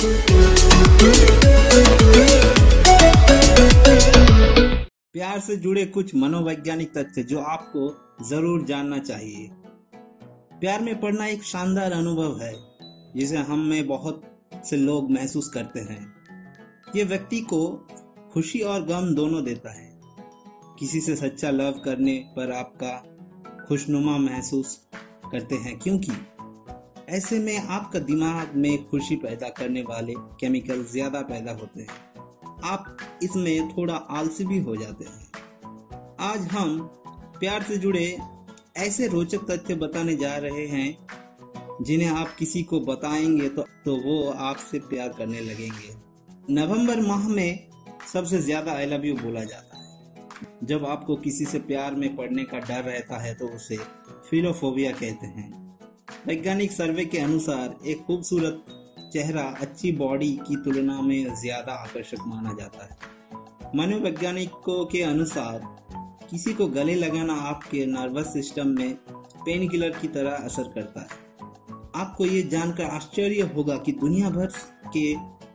प्यार से जुड़े कुछ मनोवैज्ञानिक तथ्य जो आपको जरूर जानना चाहिए। प्यार में पड़ना एक शानदार अनुभव है जिसे हम में बहुत से लोग महसूस करते हैं। ये व्यक्ति को खुशी और गम दोनों देता है। किसी से सच्चा लव करने पर आपका खुशनुमा महसूस करते हैं, क्योंकि ऐसे में आपका दिमाग में खुशी पैदा करने वाले केमिकल ज्यादा पैदा होते हैं। आप इसमें थोड़ा आलसी भी हो जाते हैं। आज हम प्यार से जुड़े ऐसे रोचक तथ्य बताने जा रहे हैं जिन्हें आप किसी को बताएंगे तो वो आपसे प्यार करने लगेंगे। नवंबर माह में सबसे ज्यादा आई लव यू बोला जाता है। जब आपको किसी से प्यार में पड़ने का डर रहता है तो उसे फिलोफोबिया कहते हैं। वैज्ञानिक सर्वे के अनुसार एक खूबसूरत चेहरा अच्छी बॉडी की तुलना में ज्यादा आकर्षक माना जाता है। मनोवैज्ञानिकों के अनुसार किसी को गले लगाना आपके नर्वस सिस्टम में पेन किलर की तरह असर करता है। आपको ये जानकर आश्चर्य होगा कि दुनिया भर के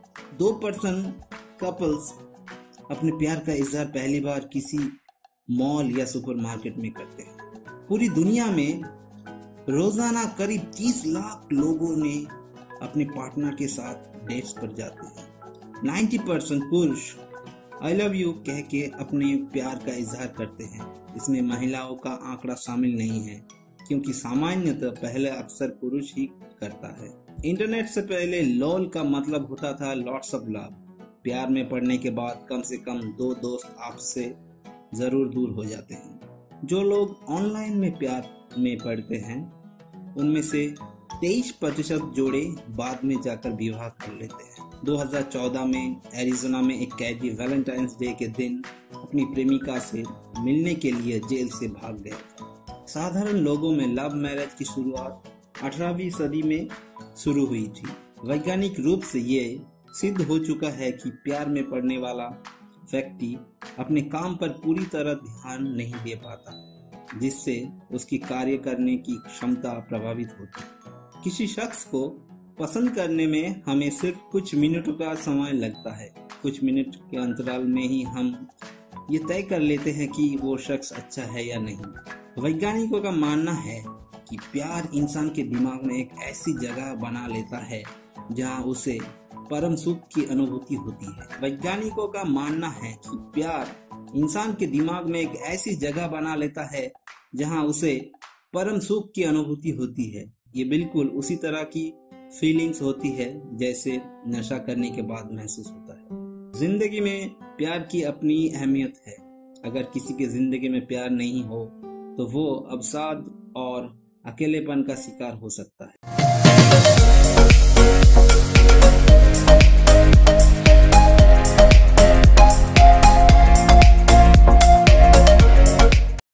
2% कपल्स अपने प्यार का इजहार पहली बार किसी मॉल या सुपरमार्केट में करते हैं। पूरी दुनिया में रोजाना करीब 30 लाख लोगों ने अपने पार्टनर के साथ डेट्स पर जाते हैं। 90% पुरुष आई लव यू कह के अपने प्यार का इजहार करते हैं। इसमें महिलाओं का आंकड़ा शामिल नहीं है, क्योंकि सामान्यतः पहले अक्सर पुरुष ही करता है। इंटरनेट से पहले लॉल का मतलब होता था लॉट्स ऑफ लव। प्यार में पड़ने के बाद कम से कम 2 दोस्त आपसे जरूर दूर हो जाते हैं। जो लोग ऑनलाइन में प्यार में पड़ते हैं उनमें से 23% जोड़े बाद में जाकर विवाह कर लेते हैं। 2014 में एरिज़ोना में एक कैदी वैलेंटाइंस डे के दिन अपनी प्रेमिका से मिलने के लिए जेल से भाग गया था। साधारण लोगों में लव मैरिज की शुरुआत 18वीं सदी में शुरू हुई थी। वैज्ञानिक रूप से ये सिद्ध हो चुका है कि प्यार में पड़ने वाला व्यक्ति अपने काम पर पूरी तरह ध्यान नहीं दे पाता, जिससे उसकी कार्य करने की क्षमता प्रभावित होती है। किसी शख्स को पसंद करने में हमें सिर्फ कुछ मिनटों का समय लगता है। कुछ मिनट के अंतराल में ही हम ये तय कर लेते हैं कि वो शख्स अच्छा है या नहीं। वैज्ञानिकों का मानना है कि प्यार इंसान के दिमाग में एक ऐसी जगह बना लेता है जहां उसे परम सुख की अनुभूति होती है। वैज्ञानिकों का मानना है कि प्यार इंसान के दिमाग में एक ऐसी जगह बना लेता है जहां उसे परम सुख की अनुभूति होती है। ये बिल्कुल उसी तरह की फीलिंग्स होती है जैसे नशा करने के बाद महसूस होता है। जिंदगी में प्यार की अपनी अहमियत है। अगर किसी के जिंदगी में प्यार नहीं हो तो वो अवसाद और अकेलेपन का शिकार हो सकता है।